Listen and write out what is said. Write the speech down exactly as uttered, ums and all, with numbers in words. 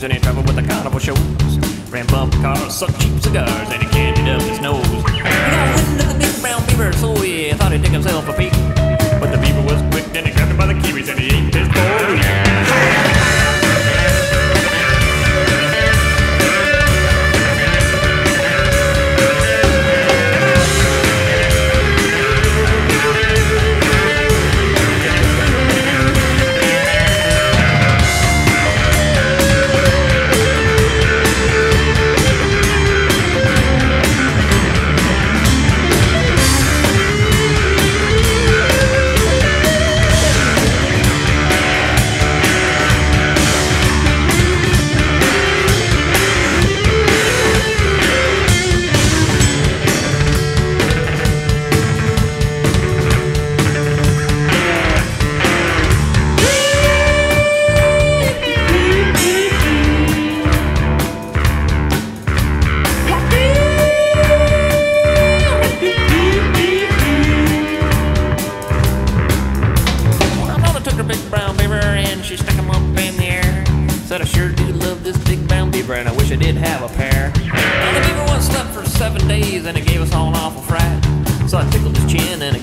and he traveled with the carnival shows. Ran bumper cars, sucked cheap cigars, and he candied up his nose. He got wind of the big brown beaver, so he thought he'd take himself a peek. But the beaver was quick, then he grabbed him by the kiwis and he ate his boy. She stuck him up in the air. Said, I sure do love this big brown beaver, and I wish I did have a pair. Now the beaver once slept for seven days, and it gave us all an awful fright. So I tickled his chin and I